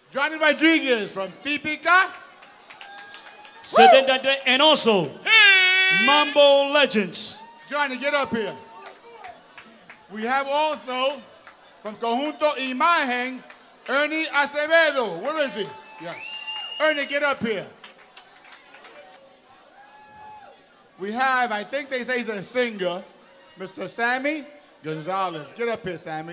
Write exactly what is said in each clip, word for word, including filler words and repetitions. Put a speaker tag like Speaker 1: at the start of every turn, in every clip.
Speaker 1: Johnny Rodriguez from Típica.
Speaker 2: seventy-three. And also, Mambo Legends.
Speaker 1: Johnny, get up here. We have also, from Conjunto Imagen, Ernie Acevedo. Where is he? Yes. Ernie, get up here. We have, I think they say he's a singer, Mister Sammy Gonzalez. Get up here, Sammy.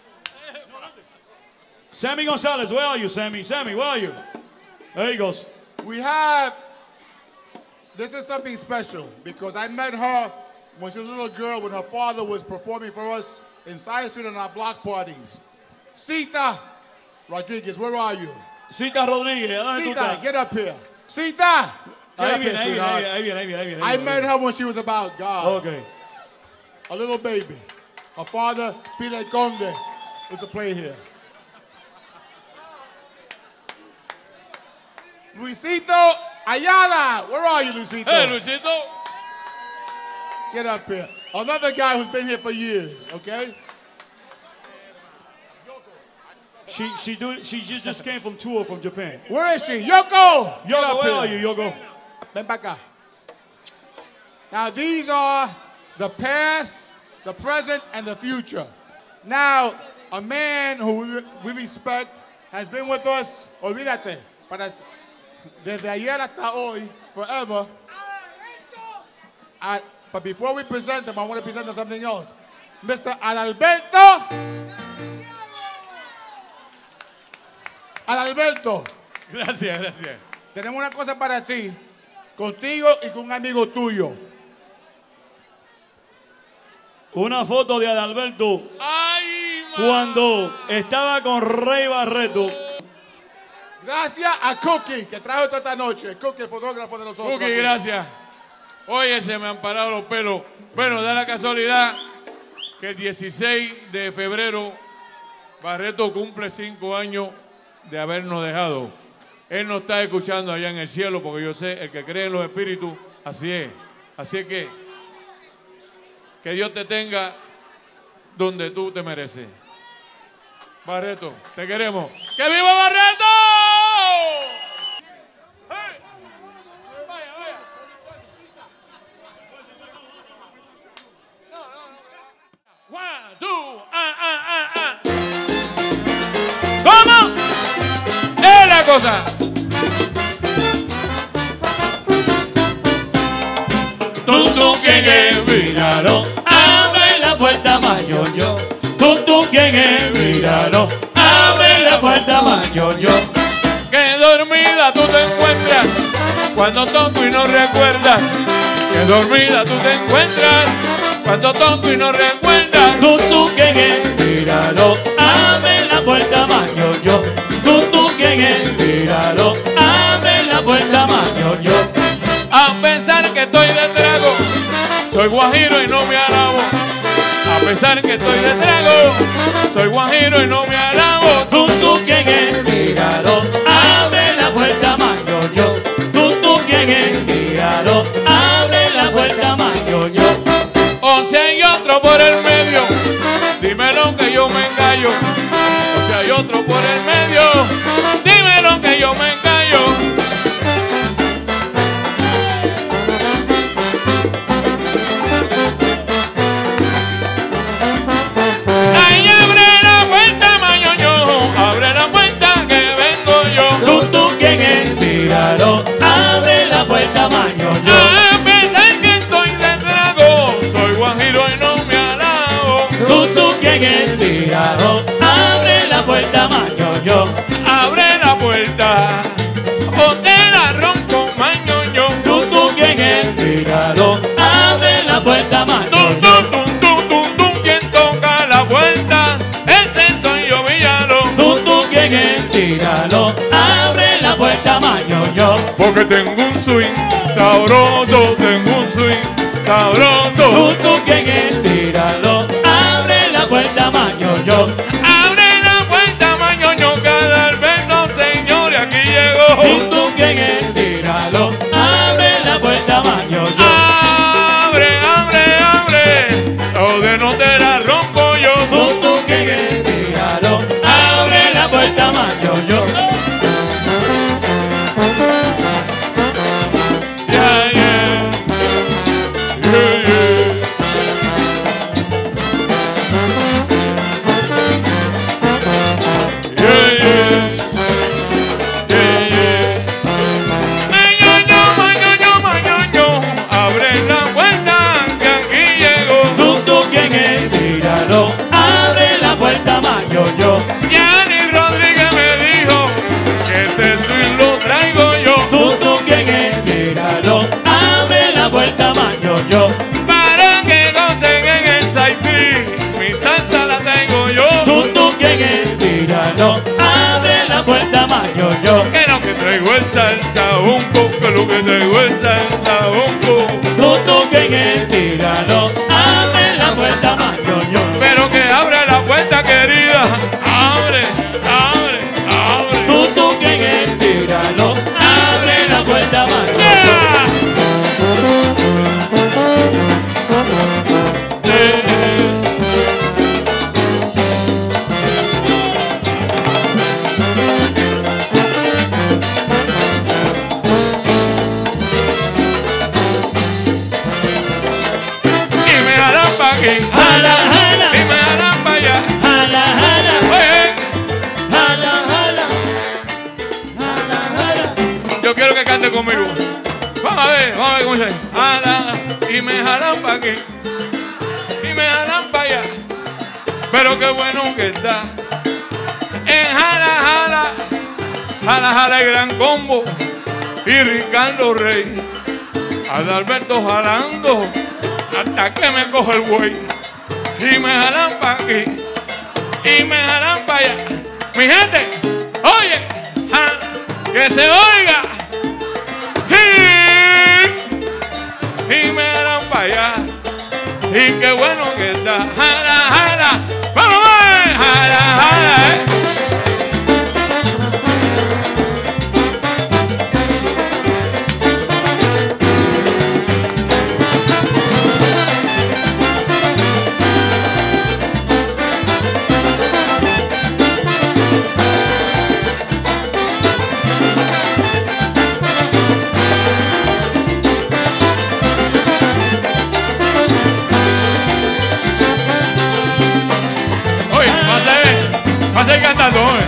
Speaker 2: Sammy Gonzalez, where are you, Sammy? Sammy, where are you? There he goes.
Speaker 1: We have, this is something special because I met her when she was a little girl when her father was performing for us in Side Street on our block parties. Cita Rodriguez, where are you?
Speaker 2: Cita Rodriguez, ¿dónde tú
Speaker 1: Cita,
Speaker 2: estás?
Speaker 1: get up here. Cita! Get
Speaker 2: Ahí
Speaker 1: up here,
Speaker 2: viene, ahí viene,
Speaker 1: sweetheart.
Speaker 2: ahí viene, ahí viene, ahí viene.
Speaker 1: I met her when she was about God.
Speaker 2: Okay.
Speaker 1: A little baby. Her father, Peter Conde, was to play here. Luisito Ayala, where are you, Luisito?
Speaker 3: Hey, Luisito.
Speaker 1: Get up here. Another guy who's been here for years, okay?
Speaker 2: She she do she just, just came from tour from Japan.
Speaker 1: Where is she? Yoko! Get
Speaker 2: Yoko,
Speaker 1: up
Speaker 2: where
Speaker 1: here.
Speaker 2: are you, Yoko?
Speaker 1: Ven pa' acá. Now these are the past, the present, and the future. Now, a man who we, we respect has been with us, olvídate, para, desde ayer hasta hoy, forever. Uh, but before we present him, I want to present him something else. Mister Adalberto. Adalberto.
Speaker 3: Gracias, gracias.
Speaker 1: Tenemos una cosa para ti, contigo y con un amigo tuyo.
Speaker 2: Una foto de Adalberto
Speaker 3: Ay,
Speaker 2: cuando estaba con Rey Barreto.
Speaker 1: Gracias a Cookie, que trajo toda esta noche. Cookie, el fotógrafo de nosotros.
Speaker 3: Cookie,
Speaker 1: aquí.
Speaker 3: gracias. Oye, se me han parado los pelos. Bueno, da la casualidad que el dieciséis de febrero Barreto cumple cinco años de habernos dejado. Él nos está escuchando allá en el cielo porque yo sé, el que cree en los espíritus, así es. Así es que, que Dios te tenga donde tú te mereces. Barreto, te queremos. ¡Que viva Barreto! ¡Hey! Vaya, vaya. One, two, ah, ah, ah, ah. ¿Cómo? Es la cosa.
Speaker 2: Tú, tú, ¿quién es? Míralo, abre la puerta, mayoyo. Tú, tú, ¿quién es? Míralo, abre la puerta, mayoyo.
Speaker 3: Que dormida tú te encuentras cuando toco y no recuerdas. Que dormida tú te encuentras cuando toco y no recuerdas.
Speaker 2: Tú, tú, ¿quién es? Míralo, abre la puerta, mayoyo. Tú, tú, ¿quién es? Míralo, abre la puerta, mayoyo.
Speaker 3: A pesar que estoy de trago, soy guajiro y no me alabo. A pesar que estoy de trago, soy guajiro y no me alabo.
Speaker 2: Tú, tú, ¿quién es? Míralo, abre la puerta, mayoyo. Tú, tú, ¿quién es? Míralo, abre la puerta, mayoyo.
Speaker 3: O si hay otro por el medio, dímelo que yo me engallo. O si hay otro por el medio, dímelo que yo me engallo. Ay, abre la puerta, mañoño, abre la puerta que vengo yo.
Speaker 2: Tú, tú, ¿quién es? Míralo, abre la puerta, mayoyo.
Speaker 3: A pesar que estoy de trago, soy guajiro y no me alabo.
Speaker 2: Tú, tú, ¿quién es? Míralo, abre la puerta, mayoyo.
Speaker 3: Abre la puerta, o te la rompo, mañoño.
Speaker 2: Tú, tú, ¿quién es? Míralo, abre la puerta,
Speaker 3: Tum,
Speaker 2: mayoyo.
Speaker 3: tum, tum, tum, tum, tum, quien toca la puerta, ese soy yo, Villalo.
Speaker 2: Tú, tú, ¿quién es? Míralo, abre la puerta, mayoyo.
Speaker 3: Porque tengo un swing sabroso, tengo un swing sabroso.
Speaker 2: Tú, tú, ¿quién es? Míralo, abre la puerta, mayoyo.
Speaker 3: Abre la puerta, mañoño, cada Alberto, señor, aquí llegó.
Speaker 2: Tú, tú, ¿quién es? Míralo, abre la puerta, mayoyo.
Speaker 3: Abre, abre, abre, o de no te la rompo yo.
Speaker 2: Tú, tú, ¿quién es? Míralo, abre la puerta, mayoyo. míralo, abre la puerta mayoyo.
Speaker 3: Que lo que traigo es salsa bongo, que lo que traigo es salsa bongo.
Speaker 2: Tutu que míralo, abre la puerta mayoyo.
Speaker 3: Pero que abre la puerta, querida. Abre, abre, abre.
Speaker 2: Tutu que míralo, abre la puerta mayoyo.
Speaker 3: ¡Yeah! Eh, Y me harán pa' aquí.
Speaker 2: Jala, jala,
Speaker 3: Y me harán pa' allá.
Speaker 2: jala, jala,
Speaker 3: Oye,
Speaker 2: jala, jala, jala, jala.
Speaker 3: yo quiero que cante conmigo. Vamos a ver, vamos a ver cómo dice. Jala, y me jalan pa' aquí. Y me jalan pa' allá. Pero qué bueno que está. En jala, jala. Jala, jala el gran combo. Y Ricardo Rey. Adalberto jalando. Hasta que me coge el güey. Y me jalan pa' aquí. Y me jalan pa' allá. Mi gente, oye, jala, que se oiga. Y, y me jalan pa' allá. Y qué bueno que está. Jala, jala. Vamos a ver. Jala, jala, eh. Oye, va a seguir cantando, joven.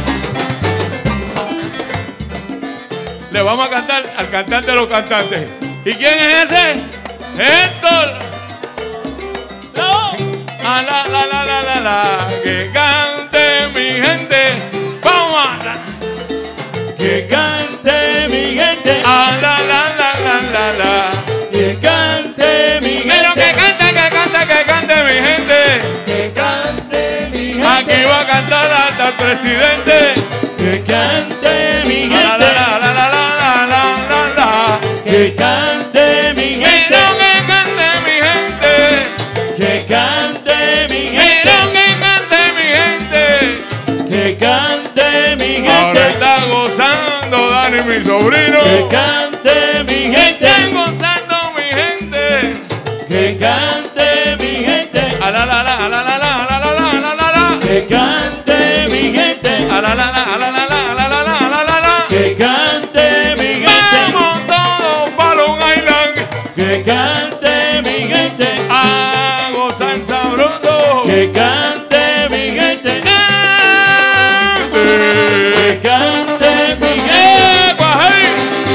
Speaker 3: Le vamos a cantar al cantante de los cantantes. ¿Y quién es ese? Héctor.
Speaker 2: No.
Speaker 3: A la la la la la la. Que cante mi gente. Vamos a la.
Speaker 2: Que cante mi gente,
Speaker 3: A la la la la la la.
Speaker 2: que cante mi gente,
Speaker 3: Pero que cante, que cante, que cante mi gente.
Speaker 2: que cante mi gente,
Speaker 3: Aquí va a cantar hasta el presidente.
Speaker 2: que cante mi
Speaker 3: A la la
Speaker 2: gente,
Speaker 3: la la la la la la la.
Speaker 2: que cante mi gente,
Speaker 3: Pero que cante mi gente.
Speaker 2: que cante mi
Speaker 3: Pero
Speaker 2: gente,
Speaker 3: que cante mi gente.
Speaker 2: que cante mi
Speaker 3: Ahora
Speaker 2: gente,
Speaker 3: está gozando Dani, mi sobrino.
Speaker 2: que cante mi
Speaker 3: Está
Speaker 2: gente,
Speaker 3: gozando mi gente.
Speaker 2: que cante mi gente,
Speaker 3: A la la la a la la la a la la la a la la la.
Speaker 2: que cante mi gente,
Speaker 3: A la la la a la la la a la la la a la la la.
Speaker 2: que cante mi gente,
Speaker 3: Vamos todos para Long Island
Speaker 2: que cante mi gente,
Speaker 3: a gozar sabroso.
Speaker 2: que cante mi gente,
Speaker 3: Cante.
Speaker 2: que cante mi gente.
Speaker 3: ¡Eh, guajay!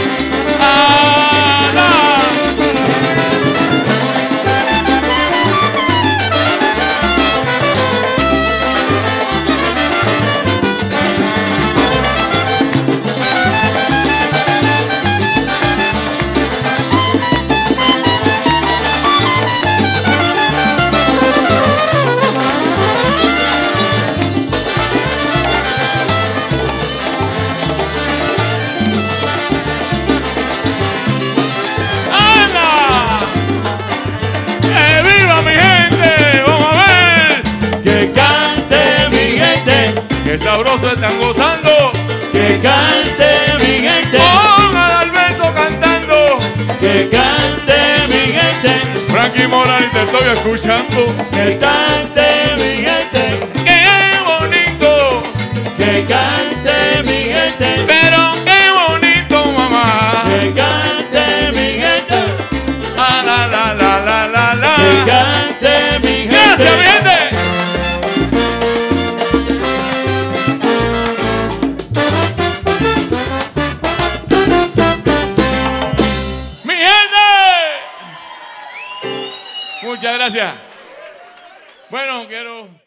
Speaker 3: ¡A la! ¡Anda! ¡Que viva mi gente! ¡Vamos a ver!
Speaker 2: Que cante mi gente,
Speaker 3: ¡Qué sabroso están gozando!
Speaker 2: que cante mi gente,
Speaker 3: ¡Con Adalberto cantando!
Speaker 2: que cante mi gente,
Speaker 3: Frankie Morales, te estoy escuchando.
Speaker 2: que cante mi gente,
Speaker 3: ¡Qué bonito!
Speaker 2: que cante mi gente,
Speaker 3: ¡Pero qué bonito, mamá!
Speaker 2: que cante mi gente,
Speaker 3: ¡A la la la la la la!
Speaker 2: que cante mi
Speaker 3: ¡Gracias, mi
Speaker 2: gente.
Speaker 3: gente! ¡Mi gente! Muchas gracias. Bueno, quiero...